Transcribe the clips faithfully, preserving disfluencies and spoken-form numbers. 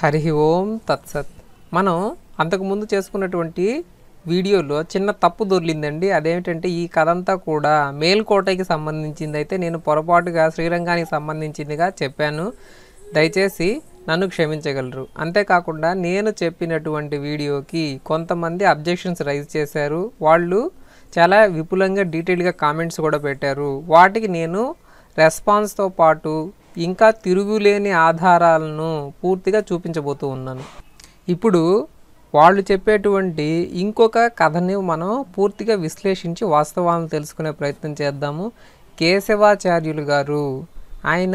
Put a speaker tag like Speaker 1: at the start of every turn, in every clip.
Speaker 1: హరి ఓం తత్సత్. మనం అంతకుముందు చేసుకున్నటువంటి వీడియోలో చిన్న తప్పు దొర్లిందండి. అదేమిటంటే ఈ కథ అంతా కూడా మేల్కోటకి సంబంధించింది అయితే నేను పొరపాటుగా శ్రీరంగానికి సంబంధించిందిగా చెప్పాను. దయచేసి నన్ను క్షమించగలరు. అంతేకాకుండా నేను చెప్పినటువంటి వీడియోకి కొంతమంది అబ్జెక్షన్స్ రైజ్ చేశారు. వాళ్ళు చాలా విపులంగా డీటెయిల్గా కామెంట్స్ కూడా పెట్టారు. వాటికి నేను రెస్పాన్స్తో పాటు ఇంకా తిరుగులేని ఆధారాలను పూర్తిగా చూపించబోతూ ఉన్నాను. ఇప్పుడు వాళ్ళు చెప్పేటువంటి ఇంకొక కథని మనం పూర్తిగా విశ్లేషించి వాస్తవాలను తెలుసుకునే ప్రయత్నం చేద్దాము. కేశవాచార్యులు గారు ఆయన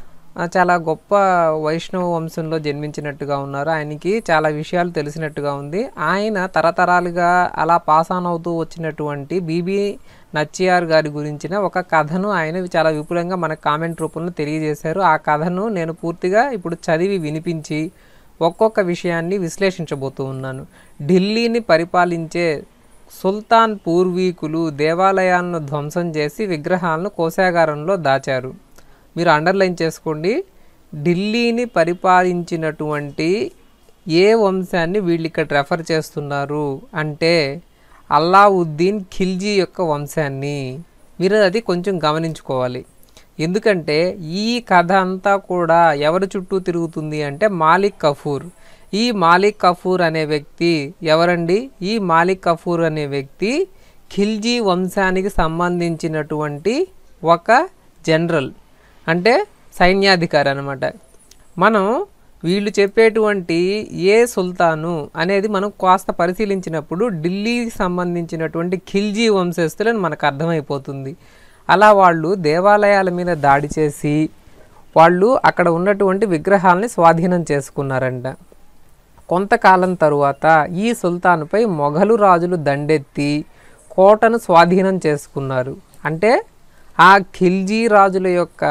Speaker 1: చాలా గొప్ప వైష్ణవ వంశంలో జన్మించినట్టుగా ఉన్నారు. ఆయనకి చాలా విషయాలు తెలిసినట్టుగా ఉంది. ఆయన తరతరాలుగా అలా పాస్ ఆన్ అవుతూ వచ్చినటువంటి బీబీ నచ్చియార్ గారి గురించిన ఒక కథను ఆయన చాలా విపులంగా మన కామెంట్ రూపంలో తెలియజేశారు. ఆ కథను నేను పూర్తిగా ఇప్పుడు చదివి వినిపించి ఒక్కొక్క విషయాన్ని విశ్లేషించబోతూ ఉన్నాను. ఢిల్లీని పరిపాలించే సుల్తాన్ పూర్వీకులు దేవాలయాలను ధ్వంసం చేసి విగ్రహాలను కోశాగారంలో దాచారు. మీరు అండర్లైన్ చేసుకోండి. ఢిల్లీని పరిపాలించినటువంటి ఏ వంశాన్ని వీళ్ళు ఇక్కడ రెఫర్ చేస్తున్నారు అంటే అల్లావుద్దీన్ ఖిల్జీ యొక్క వంశాన్ని. మీరు అది కొంచెం గమనించుకోవాలి. ఎందుకంటే ఈ కథ అంతా కూడా ఎవరి చుట్టూ తిరుగుతుంది అంటే మాలిక్ కఫూర్. ఈ మాలిక్ కఫూర్ అనే వ్యక్తి ఎవరండి? ఈ మాలిక్ కఫూర్ అనే వ్యక్తి ఖిల్జీ వంశానికి సంబంధించినటువంటి ఒక జనరల్, అంటే సైన్యాధికారి అన్నమాట. మనం వీళ్ళు చెప్పేటువంటి ఏ సుల్తాను అనేది మనం కాస్త పరిశీలించినప్పుడు ఢిల్లీకి సంబంధించినటువంటి ఖిల్జీ వంశస్థులని మనకు అర్థమైపోతుంది. అలా వాళ్ళు దేవాలయాల మీద దాడి చేసి వాళ్ళు అక్కడ ఉన్నటువంటి విగ్రహాలని స్వాధీనం చేసుకున్నారంట. కొంతకాలం తరువాత ఈ సుల్తాన్పై మొఘలు రాజులు దండెత్తి కోటను స్వాధీనం చేసుకున్నారు. అంటే ఆ ఖిల్జీ రాజుల యొక్క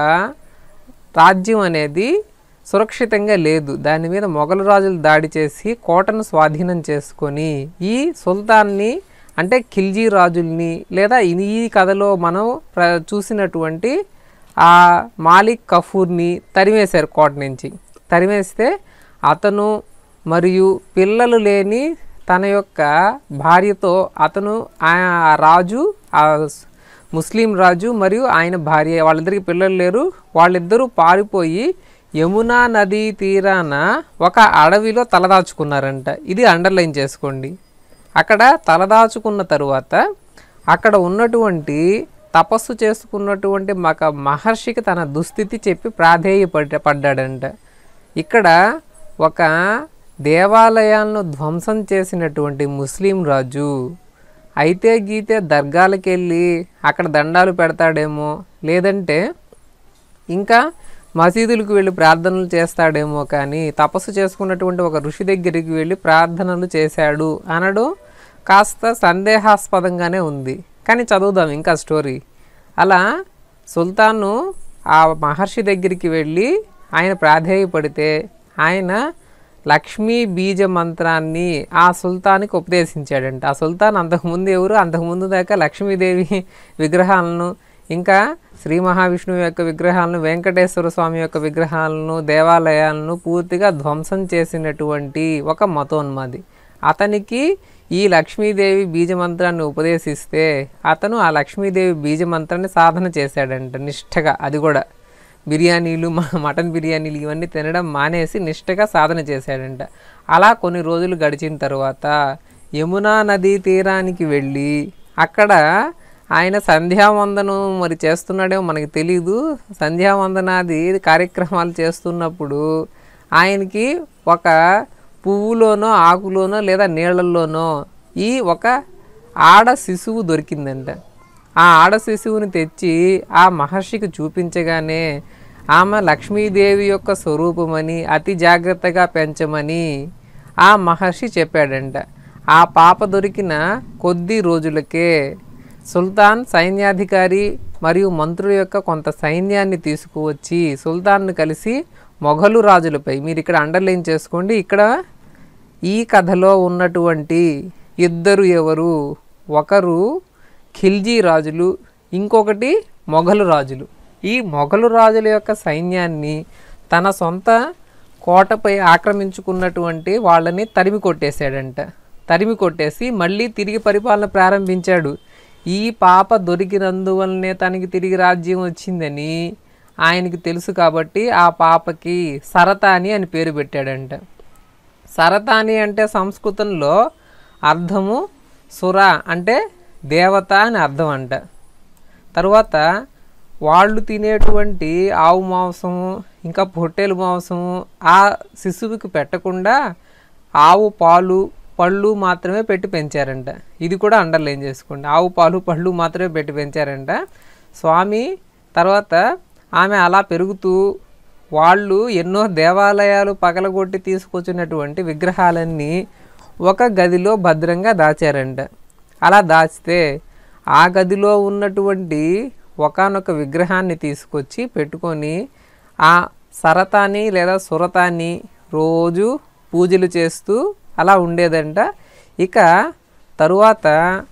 Speaker 1: రాజ్యం అనేది సురక్షితంగా లేదు. దాని మీద మొఘలు రాజులు దాడి చేసి కోటను స్వాధీనం చేసుకొని ఈ సుల్తాన్ని అంటే ఖిల్జీ రాజుల్ని లేదా ఈ కథలో మనం ప్ర చూసినటువంటి ఆ మాలిక్ కఫూర్ని తరిమేశారు కోట నుంచి. తరిమేస్తే అతను మరియు పిల్లలు లేని తన యొక్క భార్యతో అతను ఆ రాజు ఆ ముస్లిం రాజు మరియు ఆయన భార్య వాళ్ళిద్దరికి పిల్లలు లేరు. వాళ్ళిద్దరూ పారిపోయి యమునా నదీ తీరాన ఒక అడవిలో తలదాచుకున్నారంట. ఇది అండర్లైన్ చేసుకోండి. అక్కడ తలదాచుకున్న తరువాత అక్కడ ఉన్నటువంటి తపస్సు చేసుకున్నటువంటి ఒక మహర్షికి తన దుస్థితి చెప్పి ప్రాధేయపడ్డ పడ్డాడంట. ఇక్కడ ఒక దేవాలయాలను ధ్వంసం చేసినటువంటి ముస్లిం రాజు అయితే గీతే దర్గాలకు వెళ్ళి అక్కడ దండాలు పెడతాడేమో, లేదంటే ఇంకా మసీదులకు వెళ్ళి ప్రార్థనలు చేస్తాడేమో, కానీ తపస్సు చేసుకున్నటువంటి ఒక ఋషి దగ్గరికి వెళ్ళి ప్రార్థనలు చేశాడు అనడం కాస్త సందేహాస్పదంగానే ఉంది. కానీ చదువుదాం ఇంకా స్టోరీ. అలా సుల్తాను ఆ మహర్షి దగ్గరికి వెళ్ళి ఆయన ప్రాధేయపడితే ఆయన లక్ష్మీ బీజ మంత్రాన్ని ఆ సుల్తాన్కి ఉపదేశించాడంట. ఆ సుల్తాన్ అంతకుముందు ఎవరు? అంతకుముందు దాకా లక్ష్మీదేవి విగ్రహాలను, ఇంకా శ్రీ మహావిష్ణువు యొక్క విగ్రహాలను, వెంకటేశ్వర స్వామి యొక్క విగ్రహాలను, దేవాలయాలను పూర్తిగా ధ్వంసం చేసినటువంటి ఒక మతోన్మాది. అతనికి ఈ లక్ష్మీదేవి బీజమంత్రాన్ని ఉపదేశిస్తే అతను ఆ లక్ష్మీదేవి బీజమంత్రాన్ని సాధన చేశాడంట నిష్ఠగా. అది కూడా బిర్యానీలు, మటన్ బిర్యానీలు ఇవన్నీ తినడం మానేసి నిష్ఠగా సాధన చేశాడంట. అలా కొన్ని రోజులు గడిచిన తర్వాత యమునా నదీ తీరానికి వెళ్ళి అక్కడ ఆయన సంధ్యావందనం మరి చేస్తున్నాడేమో మనకి తెలీదు. సంధ్యావందనాది కార్యక్రమాలు చేస్తున్నప్పుడు ఆయనకి ఒక పువ్వులోనో ఆకులోనో లేదా నీళ్ళల్లోనో ఈ ఒక ఆడ శిశువు దొరికిందంట. ఆ ఆడ శిశువుని తెచ్చి ఆ మహర్షికి చూపించగానే ఆమె లక్ష్మీదేవి యొక్క స్వరూపమని అతి జాగ్రత్తగా పెంచమని ఆ మహర్షి చెప్పాడంట. ఆ పాప దొరికిన కొద్ది రోజులకే సుల్తాన్ సైన్యాధికారి మరియు మంత్రుల యొక్క కొంత సైన్యాన్ని తీసుకువచ్చి సుల్తాన్ను కలిసి మొఘలు రాజులపై, మీరు ఇక్కడ అండర్లైన్ చేసుకోండి, ఇక్కడ ఈ కథలో ఉన్నటువంటి ఇద్దరు ఎవరు? ఒకరు ఖిల్జీ రాజులు, ఇంకొకటి మొఘలు రాజులు. ఈ మొఘలు రాజుల యొక్క సైన్యాన్ని తన సొంత కోటపై ఆక్రమించుకున్నటువంటి వాళ్ళని తరిమి కొట్టేశాడంట. తరిమి కొట్టేసి మళ్ళీ తిరిగి పరిపాలన ప్రారంభించాడు. ఈ పాప దొరికినందువల్లనే తనకి తిరిగి రాజ్యం వచ్చిందని ఆయనకి తెలుసు కాబట్టి ఆ పాపకి సరతాని అని పేరు పెట్టాడంట. సరతాని అంటే సంస్కృతంలో అర్థము సుర అంటే దేవత అని అర్థం అంట. తర్వాత వాళ్ళు తినేటువంటి ఆవు మాంసము ఇంకా పొట్టేలు మాంసము ఆ శిశువుకి పెట్టకుండా ఆవు పాలు పళ్ళు మాత్రమే పెట్టి పెంచారంట. ఇది కూడా అండర్లైన్ చేసుకోండి. ఆవు పాలు పళ్ళు మాత్రమే పెట్టి పెంచారంట స్వామి. తర్వాత ఆమె అలా పెరుగుతూ వాళ్ళు ఎన్నో దేవాలయాలు పగలగొట్టి తీసుకొచ్చినటువంటి విగ్రహాలన్నీ ఒక గదిలో భద్రంగా దాచారంట. అలా దాచితే ఆ గదిలో ఉన్నటువంటి ఒకానొక విగ్రహాన్ని తీసుకొచ్చి పెట్టుకొని ఆ సరతాన్ని లేదా సురతాన్ని రోజు పూజలు చేస్తూ అలా ఉండేదంట. ఇక తరువాత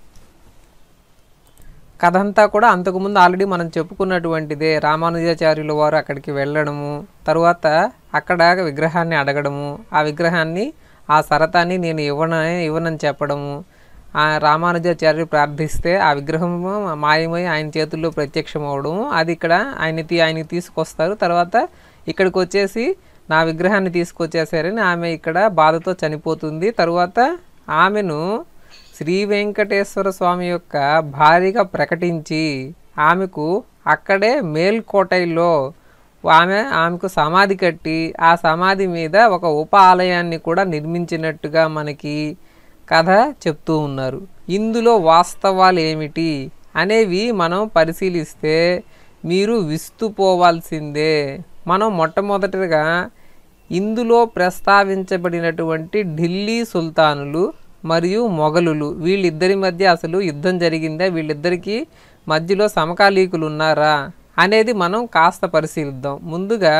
Speaker 1: కథ అంతా కూడా అంతకుముందు ఆల్రెడీ మనం చెప్పుకున్నటువంటిదే. రామానుజాచార్యుల వారు అక్కడికి వెళ్ళడము, తరువాత అక్కడ విగ్రహాన్ని అడగడము, ఆ విగ్రహాన్ని ఆ సరతాన్ని నేను ఇవ్వన ఇవ్వనని చెప్పడము, ఆ రామానుజాచార్యులు ప్రార్థిస్తే ఆ విగ్రహము మాయమై ఆయన చేతుల్లో ప్రత్యక్షం అవడము, అది ఇక్కడ ఆయన తీ ఆయనకి తీసుకొస్తారు. తర్వాత ఇక్కడికి వచ్చేసి నా విగ్రహాన్ని తీసుకొచ్చేసారని ఆమె ఇక్కడ బాధతో చనిపోతుంది. తరువాత ఆమెను శ్రీ వెంకటేశ్వర స్వామి యొక్క భార్యగా ప్రకటించి ఆమెకు అక్కడే మేల్కోటైలో ఆమె ఆమెకు సమాధి కట్టి ఆ సమాధి మీద ఒక ఉప ఆలయాన్ని కూడా నిర్మించినట్టుగా మనకి కథ చెప్తూ ఉన్నారు. ఇందులో వాస్తవాలు ఏమిటి అనేవి మనం పరిశీలిస్తే మీరు విస్తుపోవాల్సిందే. మనం మొట్టమొదటిగా ఇందులో ప్రస్తావించబడినటువంటి ఢిల్లీ సుల్తానులు మరియు మొఘలులు వీళ్ళిద్దరి మధ్య అసలు యుద్ధం జరిగిందా, వీళ్ళిద్దరికీ మధ్యలో సమకాలీకులు ఉన్నారా అనేది మనం కాస్త పరిశీలిద్దాం. ముందుగా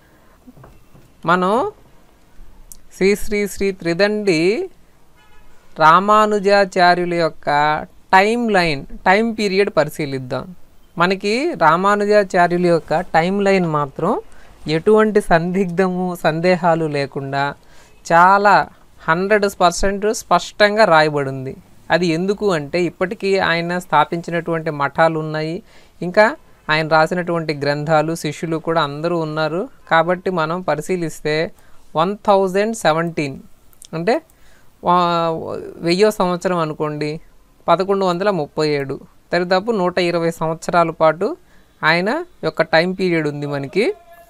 Speaker 1: మనం శ్రీ శ్రీ శ్రీ త్రిదండి రామానుజాచార్యుల యొక్క టైం లైన్ టైం పీరియడ్ పరిశీలిద్దాం. మనకి రామానుజాచార్యుల యొక్క టైం లైన్ మాత్రం ఎటువంటి సందిగ్ధము సందేహాలు లేకుండా చాలా హండ్రెడ్ పర్సెంట్ స్పష్టంగా రాయబడింది. అది ఎందుకు అంటే ఇప్పటికీ ఆయన స్థాపించినటువంటి మఠాలు ఉన్నాయి, ఇంకా ఆయన రాసినటువంటి గ్రంథాలు, శిష్యులు కూడా అందరూ ఉన్నారు. కాబట్టి మనం పరిశీలిస్తే వన్ థౌజండ్ సెవెంటీన్ అంటే వెయ్యో సంవత్సరం అనుకోండి, పదకొండు వందల ముప్పై ఏడు దరిదాపు నూట ఇరవై సంవత్సరాల పాటు ఆయన యొక్క టైం పీరియడ్ ఉంది మనకి.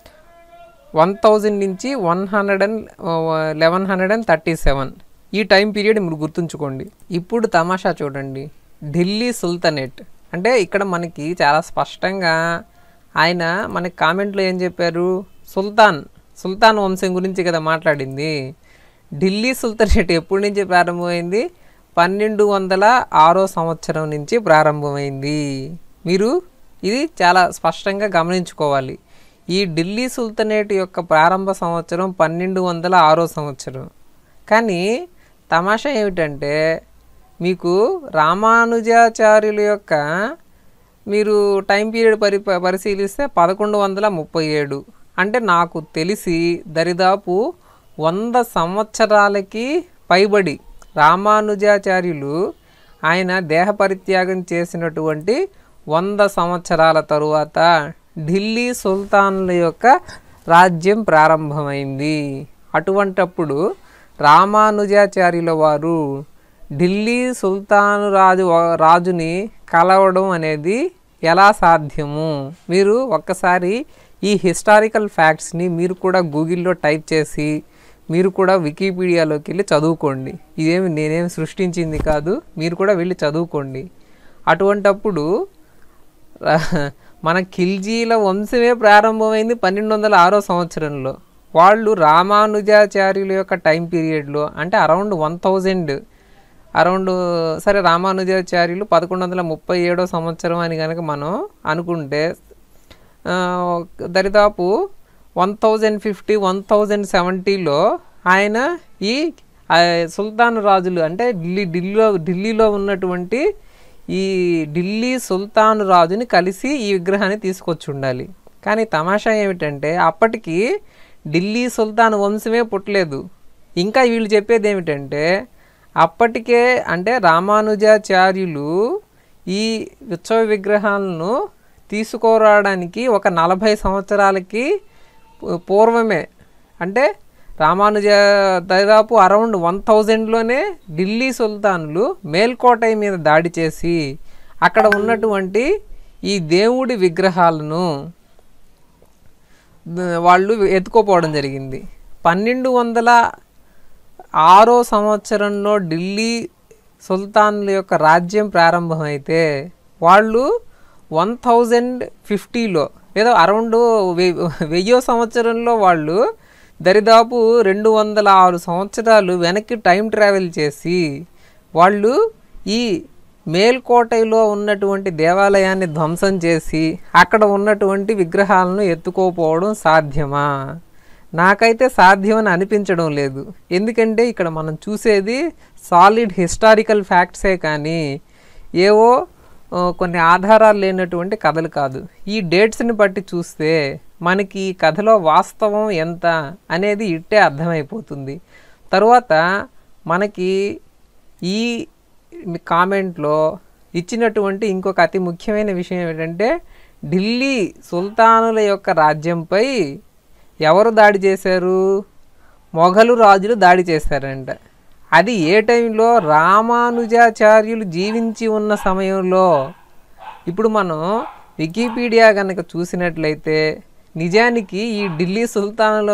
Speaker 1: వన్ థౌజండ్ నుంచి one hundred and eleven hundred and thirty seven ఈ టైం పీరియడ్ మీరు గుర్తుంచుకోండి. ఇప్పుడు తమాషా చూడండి, ఢిల్లీ సుల్తానేట్ అంటే ఇక్కడ మనకి చాలా స్పష్టంగా ఆయన మనకి కామెంట్లో ఏం చెప్పారు, సుల్తాన్ సుల్తాన్ వంశం గురించి కదా మాట్లాడింది. ఢిల్లీ సుల్తానేట్ ఎప్పటి నుంచి ప్రారంభమైంది, పన్నెండు వందల ఆరో సంవత్సరం నుంచి ప్రారంభమైంది. మీరు ఇది చాలా స్పష్టంగా గమనించుకోవాలి. ఈ ఢిల్లీ సుల్తానేట్ యొక్క ప్రారంభ సంవత్సరం పన్నెండు వందల ఆరో సంవత్సరం. కానీ తమాషా ఏమిటంటే మీకు రామానుజాచార్యుల యొక్క మీరు టైం పీరియడ్ పరి పరిశీలిస్తే పదకొండు వందల ముప్పై ఏడు అంటే నాకు తెలిసి దరిదాపు వంద సంవత్సరాలకి పైబడి రామానుజాచార్యులు ఆయన దేహ పరిత్యాగం చేసినటువంటి వంద సంవత్సరాల తరువాత ఢిల్లీ సుల్తానుల యొక్క రాజ్యం ప్రారంభమైంది. అటువంటప్పుడు రామానుజాచార్యుల వారు ఢిల్లీ సుల్తాను రాజు రాజుని కలవడం అనేది ఎలా సాధ్యము? మీరు ఒక్కసారి ఈ హిస్టారికల్ ఫ్యాక్ట్స్ని మీరు కూడా గూగుల్లో టైప్ చేసి మీరు కూడా వికీపీడియాలోకి వెళ్ళి చదువుకోండి. ఇదేమి నేనేమి సృష్టించింది కాదు, మీరు కూడా వెళ్ళి చదువుకోండి. అటువంటప్పుడు మన ఖిల్జీల వంశమే ప్రారంభమైంది పన్నెండు వందల ఆరో సంవత్సరంలో. వాళ్ళు రామానుజాచార్యుల యొక్క టైం పీరియడ్లో అంటే అరౌండ్ వన్ థౌజండ్ అరౌండ్ సరే రామానుజాచార్యులు పదకొండు వందల ముప్పై ఏడో సంవత్సరం అని కనుక మనం అనుకుంటే దరిదాపు one thousand fifty one thousand సెవెంటీలో ఆయన ఈ సుల్తాన్ రాజులు అంటే ఢిల్లీ ఢిల్లీలో ఢిల్లీలో ఉన్నటువంటి ఈ ఢిల్లీ సుల్తాన్ రాజుని కలిసి ఈ విగ్రహాన్ని తీసుకొచ్చి ఉండాలి. కానీ తమాషా ఏమిటంటే అప్పటికి ఢిల్లీ సుల్తాన్ వంశమే పుట్టలేదు. ఇంకా వీళ్ళు చెప్పేది ఏమిటంటే అప్పటికే అంటే రామానుజాచార్యులు ఈ ఉత్సవ విగ్రహాలను తీసుకురావడానికి ఒక నలభై సంవత్సరాలకి పూర్వమే అంటే రామానుజ దాదాపు అరౌండ్ వన్ థౌజండ్లోనే ఢిల్లీ సుల్తానులు మేల్కోటై మీద దాడి చేసి అక్కడ ఉన్నటువంటి ఈ దేవుడి విగ్రహాలను వాళ్ళు ఎత్తుకోపోవడం జరిగింది. పన్నెండు వందల ఆరో సంవత్సరంలో ఢిల్లీ సుల్తాన్ల యొక్క రాజ్యం ప్రారంభమైతే వాళ్ళు వన్ థౌజండ్ ఫిఫ్టీలో ఏదో అరౌండ్ వెయ్యో సంవత్సరంలో వాళ్ళు దరిదాపు రెండు వందల ఆరు సంవత్సరాలు వెనక్కి టైం ట్రావెల్ చేసి వాళ్ళు ఈ మేల్కోటైలో ఉన్నటువంటి దేవాలయాన్ని ధ్వంసం చేసి అక్కడ ఉన్నటువంటి విగ్రహాలను ఎత్తుకోపోవడం సాధ్యమా? నాకైతే సాధ్యమని అనిపించడం లేదు. ఎందుకంటే ఇక్కడ మనం చూసేది సాలిడ్ హిస్టారికల్ ఫ్యాక్ట్సే కానీ ఏవో కొన్ని ఆధారాలు లేనటువంటి కథలు కాదు. ఈ డేట్స్ని బట్టి చూస్తే మనకి ఈ కథలో వాస్తవం ఎంత అనేది ఇట్టే అర్థమైపోతుంది. తర్వాత మనకి ఈ కామెంట్లో ఇచ్చినటువంటి ఇంకొక అతి ముఖ్యమైన విషయం ఏంటంటే ఢిల్లీ సుల్తానుల యొక్క రాజ్యంపై ఎవరు దాడి చేశారు? మొఘలు రాజులు దాడి చేశారంట. అది ఏ టైంలో? రామానుజాచార్యులు జీవించి ఉన్న సమయంలో. ఇప్పుడు మనం వికీపీడియా కనుక చూసినట్లయితే నిజానికి ఈ ఢిల్లీ సుల్తానుల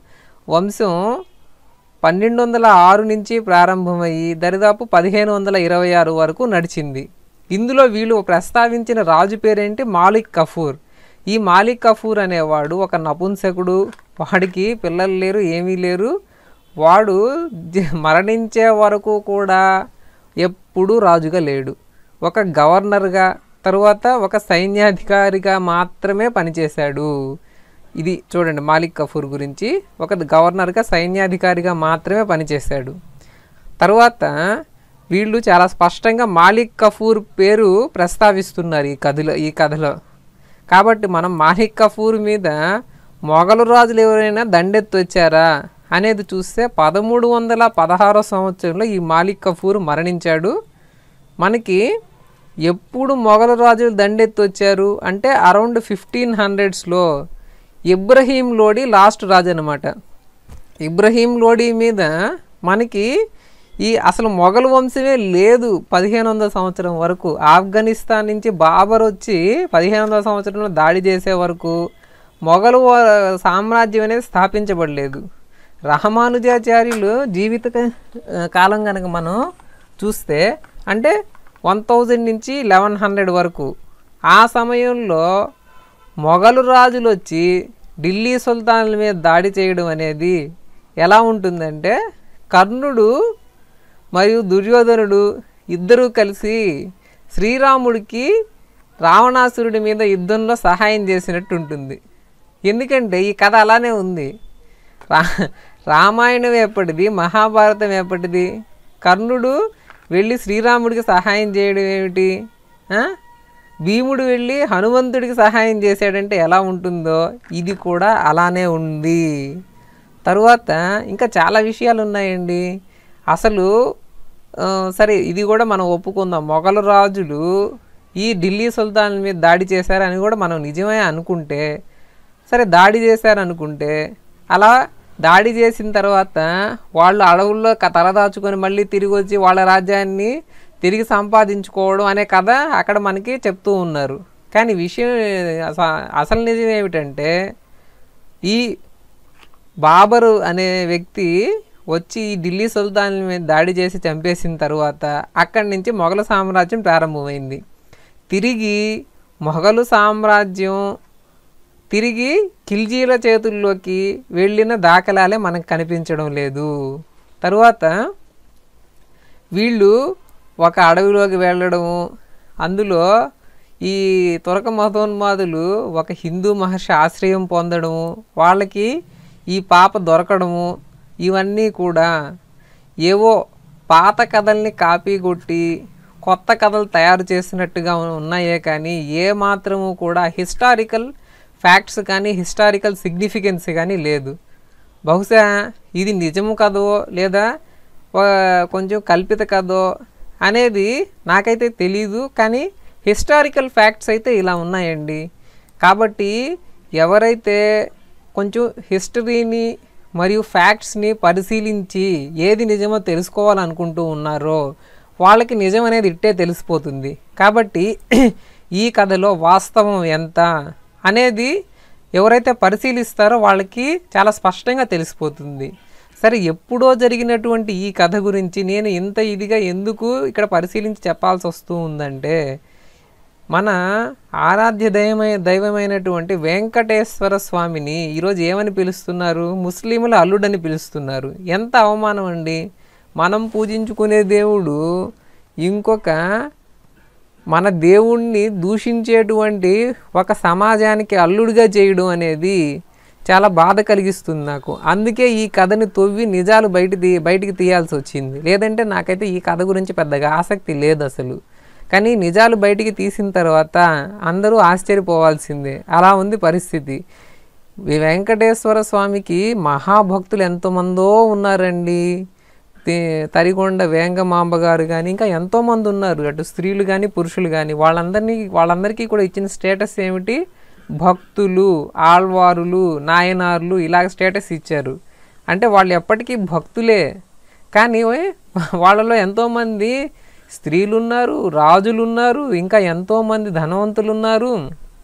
Speaker 1: వంశం పన్నెండు వందల ఆరు నుంచి ప్రారంభమయ్యి దరిదాపు పదిహేను వందల ఇరవై ఆరు వరకు నడిచింది. ఇందులో వీళ్ళు ప్రస్తావించిన రాజు పేరేంటి? మాలిక్ కఫూర్. ఈ మాలిక్ కఫూర్ అనేవాడు ఒక నపుంసకుడు. వాడికి పిల్లలు లేరు, ఏమీ లేరు. వాడు మరణించే వరకు కూడా ఎప్పుడూ రాజుగా లేడు. ఒక గవర్నర్గా తరువాత ఒక సైన్యాధికారిగా మాత్రమే పనిచేశాడు. ఇది చూడండి మాలిక్ కఫూర్ గురించి. ఒక గవర్నర్గా సైన్యాధికారిగా మాత్రమే పనిచేశాడు. తర్వాత వీళ్ళు చాలా స్పష్టంగా మాలిక్ కఫూర్ పేరు ప్రస్తావిస్తున్నారు ఈ కథలో ఈ కథలో కాబట్టి మనం మాలిక్ కఫూర్ మీద మొఘలు రాజులు ఎవరైనా దండెత్తి వచ్చారా అనేది చూస్తే పదమూడు వందల పదహారో సంవత్సరంలో ఈ మాలిక్ కఫూర్ మరణించాడు. మనకి ఎప్పుడు మొఘలు రాజులు దండెత్తి వచ్చారు అంటే అరౌండ్ ఫిఫ్టీన్ హండ్రెడ్స్లో ఇబ్రహీం లోడి లాస్ట్ రాజు అనమాట. ఇబ్రహీం లోడి మీద మనకి ఈ అసలు మొఘలు వంశమే లేదు పదిహేను వందల సంవత్సరం వరకు. ఆఫ్ఘనిస్తాన్ నుంచి బాబర్ వచ్చి పదిహేను వందల సంవత్సరంలో దాడి చేసే వరకు మొఘలు సామ్రాజ్యం అనేది స్థాపించబడలేదు. రామానుజాచార్యులు జీవిత కాలం కనుక మనం చూస్తే అంటే వన్ థౌజండ్ నుంచి లెవెన్ హండ్రెడ్ వరకు ఆ సమయంలో మొఘలు రాజులు వచ్చి ఢిల్లీ సుల్తాన్ల మీద దాడి చేయడం అనేది ఎలా ఉంటుందంటే కర్ణుడు మరియు దుర్యోధనుడు ఇద్దరూ కలిసి శ్రీరాముడికి రావణాసురుడి మీద యుద్ధంలో సహాయం చేసినట్టు ఉంటుంది. ఎందుకంటే ఈ కథ అలానే ఉంది. రా రామాయణం ఎప్పటిది, మహాభారతం ఎప్పటిది? కర్ణుడు వెళ్ళి శ్రీరాముడికి సహాయం చేయడం ఏమిటి? భీముడు వెళ్ళి హనుమంతుడికి సహాయం చేశాడంటే ఎలా ఉంటుందో ఇది కూడా అలానే ఉంది. తరువాత ఇంకా చాలా విషయాలు ఉన్నాయండి. అసలు సరే ఇది కూడా మనం ఒప్పుకుందాం, మొఘలు రాజులు ఈ ఢిల్లీ సుల్తాన్ మీద దాడి చేశారని కూడా మనం నిజమే అనుకుంటే, సరే దాడి చేశారనుకుంటే అలా దాడి చేసిన తర్వాత వాళ్ళు అడవుల్లో తలదాచుకొని మళ్ళీ తిరిగి వచ్చి వాళ్ళ రాజ్యాన్ని తిరిగి సంపాదించుకోవడం అనే కథ అక్కడ మనకి చెప్తూ ఉన్నారు. కానీ విషయం అసలు నిజం ఏమిటంటే ఈ బాబరు అనే వ్యక్తి వచ్చి ఈ ఢిల్లీ సుల్తాన్ మీద దాడి చేసి చంపేసిన తర్వాత అక్కడి నుంచి మొఘలు సామ్రాజ్యం ప్రారంభమైంది. తిరిగి మొఘలు సామ్రాజ్యం తిరిగి ఖిల్జీల చేతుల్లోకి వెళ్ళిన దాఖలాలే మనకు కనిపించడం లేదు. తరువాత వీళ్ళు ఒక అడవిలోకి వెళ్ళడము, అందులో ఈ తురక మతోన్మాదులు ఒక హిందూ మహర్షి ఆశ్రయం పొందడము, వాళ్ళకి ఈ పాప దొరకడము, ఇవన్నీ కూడా ఏవో పాత కథల్ని కాపీ కొట్టి కొత్త కథలు తయారు చేసినట్టుగా ఉన్నాయే కానీ ఏ మాత్రము కూడా హిస్టారికల్ ఫ్యాక్ట్స్ కానీ హిస్టారికల్ సిగ్నిఫికెన్స్ కానీ లేదు. బహుశా ఇది నిజము కదో లేదా కొంచెం కల్పిత కదో అనేది నాకైతే తెలీదు, కానీ హిస్టారికల్ ఫ్యాక్ట్స్ అయితే ఇలా ఉన్నాయండి. కాబట్టి ఎవరైతే కొంచెం హిస్టరీని మరియు ఫ్యాక్ట్స్ని పరిశీలించి ఏది నిజమో తెలుసుకోవాలనుకుంటూ ఉన్నారో వాళ్ళకి నిజం అనేది ఇట్టే తెలిసిపోతుంది. కాబట్టి ఈ కథలో వాస్తవం ఎంత అనేది ఎవరైతే పరిశీలిస్తారో వాళ్ళకి చాలా స్పష్టంగా తెలిసిపోతుంది. సరే, ఎప్పుడో జరిగినటువంటి ఈ కథ గురించి నేను ఇంత ఇదిగా ఎందుకు ఇక్కడ పరిశీలించి చెప్పాల్సి వస్తూ ఉందంటే, మన ఆరాధ్య దైవమై దైవమైనటువంటి వెంకటేశ్వర స్వామిని ఈరోజు ఏమని పిలుస్తున్నారు? ముస్లింల అల్లుడని పిలుస్తున్నారు. ఎంత అవమానం అండి! మనం పూజించుకునే దేవుడు ఇంకొక మన దేవుణ్ణి దూషించేటువంటి ఒక సమాజానికి అల్లుడిగా చేయడం అనేది చాలా బాధ కలిగిస్తుంది నాకు. అందుకే ఈ కథని తవ్వి నిజాలు బయట తీ బయటికి తీయాల్సి వచ్చింది. లేదంటే నాకైతే ఈ కథ గురించి పెద్దగా ఆసక్తి లేదు అసలు. కానీ నిజాలు బయటికి తీసిన తర్వాత అందరూ ఆశ్చర్యపోవాల్సిందే. అలా ఉంది పరిస్థితి. వెంకటేశ్వర స్వామికి మహాభక్తులు ఎంతోమందో ఉన్నారండి. తరికొండ వేంగమాంబ గారు కానీ ఇంకా ఎంతోమంది ఉన్నారు, అటు స్త్రీలు కానీ పురుషులు కానీ. వాళ్ళందరినీ వాళ్ళందరికీ కూడా ఇచ్చిన స్టేటస్ ఏమిటి? భక్తులు, ఆళ్వారులు, నాయనార్లు ఇలాగ స్టేటస్ ఇచ్చారు. అంటే వాళ్ళు ఎప్పటికీ భక్తులే. కానీ వాళ్ళలో ఎంతోమంది స్త్రీలు ఉన్నారు, రాజులు ఉన్నారు, ఇంకా ఎంతోమంది ధనవంతులు ఉన్నారు,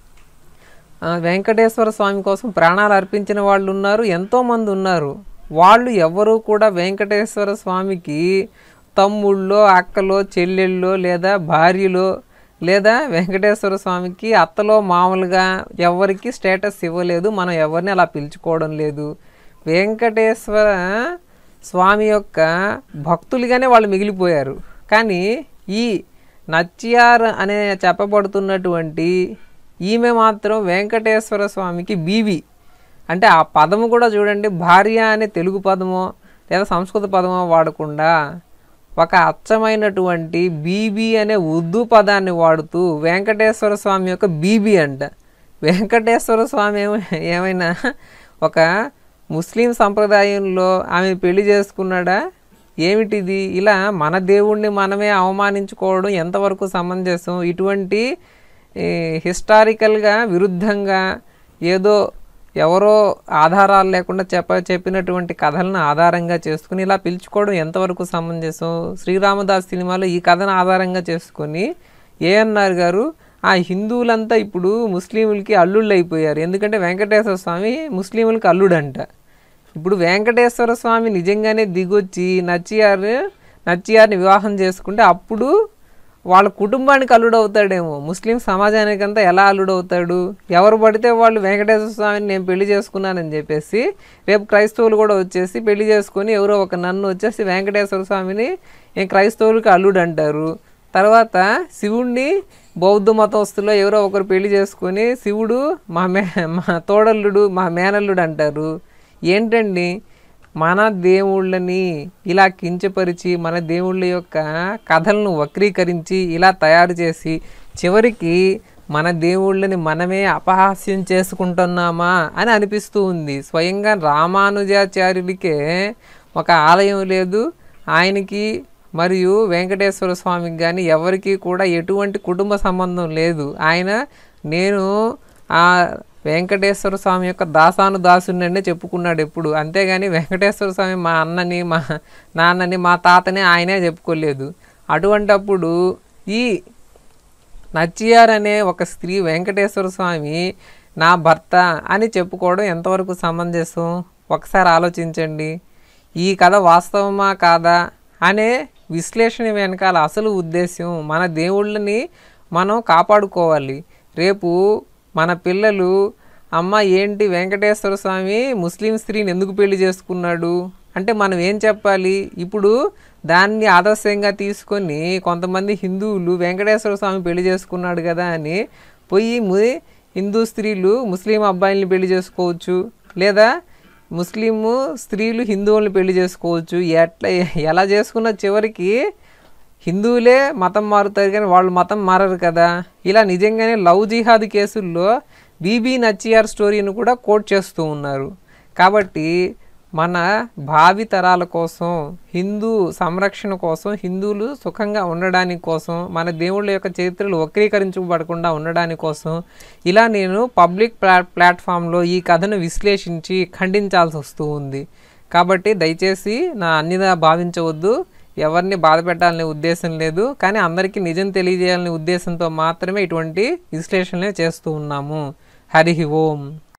Speaker 1: వెంకటేశ్వర స్వామి కోసం ప్రాణాలు అర్పించిన వాళ్ళు ఉన్నారు, ఎంతోమంది ఉన్నారు. వాళ్ళు ఎవరు కూడా వెంకటేశ్వర స్వామికి తమ్ముళ్ళో అక్కలో చెల్లెళ్ళో లేదా భార్యలో లేదా వెంకటేశ్వర స్వామికి అత్తలో మామూలుగా ఎవరికి స్టేటస్ ఇవ్వలేదు. మనం ఎవరిని అలా పిలుచుకోవడం లేదు. వెంకటేశ్వర స్వామి యొక్క భక్తులుగానే వాళ్ళు మిగిలిపోయారు. కానీ ఈ నచ్చియార్ అనే చెప్పబడుతున్నటువంటి ఈమె మాత్రం వెంకటేశ్వర స్వామికి బీబీ, అంటే ఆ పదము కూడా చూడండి, భార్య అనే తెలుగు పదమో లేదా సంస్కృత పదమో వాడకుండా ఒక అచ్చమైనటువంటి బీబీ అనే ఉర్దూ పదాన్ని వాడుతూ వెంకటేశ్వర స్వామి యొక్క బీబీ అంట. వెంకటేశ్వర స్వామి ఏమైనా ఒక ముస్లిం సంప్రదాయంలో ఆమె పెళ్లి చేసుకున్నాడా ఏమిటిది? ఇలా మన దేవుణ్ణి మనమే అవమానించుకోవడం ఎంతవరకు సమంజసం? ఇటువంటి హిస్టారికల్గా విరుద్ధంగా ఏదో ఎవరో ఆధారాలు లేకుండా చెప్ప చెప్పినటువంటి కథలను ఆధారంగా చేసుకుని ఇలా పిలుచుకోవడం ఎంతవరకు సమంజసం? శ్రీరామదాస్ సినిమాలో ఈ కథను ఆధారంగా చేసుకొని ఏఎన్ఆర్ గారు ఆ హిందువులంతా ఇప్పుడు ముస్లింలకి అల్లుళ్ళు అయిపోయారు. ఎందుకంటే వెంకటేశ్వర స్వామి ముస్లింలకి అల్లుడంట. ఇప్పుడు వెంకటేశ్వర స్వామి నిజంగానే దిగొచ్చి నచ్చియార్ నచ్చియార్ని వివాహం చేసుకుంటే అప్పుడు వాళ్ళ కుటుంబానికి అల్లుడు అవుతాడేమో. ముస్లిం సమాజానికంతా ఎలా అల్లుడు అవుతాడు? ఎవరు పడితే వాళ్ళు వెంకటేశ్వర స్వామిని నేను పెళ్లి చేసుకున్నానని చెప్పేసి రేపు క్రైస్తవులు కూడా వచ్చేసి పెళ్లి చేసుకొని ఎవరో ఒక నన్ను వచ్చేసి వెంకటేశ్వర స్వామిని క్రైస్తవులకి అల్లుడు అంటారు. తర్వాత శివుణ్ణి బౌద్ధ మతస్థుల్లో ఎవరో ఒకరు పెళ్లి చేసుకొని శివుడు మా మే మా తోడల్లుడు మా మేనల్లుడు అంటారు. ఏంటండి, మన దేవుళ్ళని ఇలా కించపరిచి మన దేవుళ్ళ యొక్క కథలను వక్రీకరించి ఇలా తయారు చేసి చివరికి మన దేవుళ్ళని మనమే అపహాస్యం చేసుకుంటున్నామా అని అనిపిస్తూ ఉంది. స్వయంగా రామానుజాచార్యులకే ఒక ఆలయం లేదు, ఆయనకి మరియు వెంకటేశ్వర స్వామికి కానీ ఎవరికి కూడా ఎటువంటి కుటుంబ సంబంధం లేదు. ఆయన నేను ఆ వెంకటేశ్వర స్వామి యొక్క దాసాను దాసుని చెప్పుకున్నాడు ఎప్పుడు. అంతేగాని వెంకటేశ్వర స్వామి మా అన్నని మా నాన్నని మా తాతని ఆయనే చెప్పుకోలేదు. అటువంటప్పుడు ఈ నచ్చియార్ అనే ఒక స్త్రీ వెంకటేశ్వర స్వామి నా భర్త అని చెప్పుకోవడం ఎంతవరకు సమంజసం? ఒకసారి ఆలోచించండి. ఈ కథ వాస్తవమా కాదా అనే విశ్లేషణ వెనకాల అసలు ఉద్దేశం మన దేవుళ్ళని మనం కాపాడుకోవాలి. రేపు మన పిల్లలు అమ్మ ఏంటి వెంకటేశ్వర స్వామి ముస్లిం స్త్రీని ఎందుకు పెళ్లి చేసుకున్నాడు అంటే మనం ఏం చెప్పాలి? ఇప్పుడు దాన్ని ఆదర్శంగా తీసుకొని కొంతమంది హిందువులు వెంకటేశ్వర స్వామి పెళ్లి చేసుకున్నాడు కదా అని పోయి హిందూ స్త్రీలు ముస్లిం అబ్బాయిల్ని పెళ్లి చేసుకోవచ్చు, లేదా ముస్లిము స్త్రీలు హిందువుల్ని పెళ్లి చేసుకోవచ్చు. ఎట్లా ఎలా చేసుకున్న చివరికి హిందువులే మతం మారుతారు కానీ వాళ్ళు మతం మారరు కదా. ఇలా నిజంగానే లవ్ జిహాద్ కేసుల్లో బీబీ నచ్చియార్ స్టోరీని కూడా కోట్ చేస్తూ ఉన్నారు. కాబట్టి మన భావి తరాల కోసం, హిందూ సంరక్షణ కోసం, హిందువులు సుఖంగా ఉండడానికి కోసం, మన దేవుళ్ళ యొక్క చరిత్రలు వక్రీకరించబడకుండా ఉండడానికి కోసం ఇలా నేను పబ్లిక్ ప్లా ప్లాట్ఫామ్లో ఈ కథను విశ్లేషించి ఖండించాల్సి వస్తూ ఉంది. కాబట్టి దయచేసి నా అన్యదా భావించవద్దు. ఎవరిని బాధ పెట్టాలనే ఉద్దేశం లేదు, కానీ అందరికీ నిజం తెలియజేయాలనే ఉద్దేశంతో మాత్రమే ఇటువంటి విశ్లేషణలే చేస్తూ ఉన్నాము. హరి ఓం.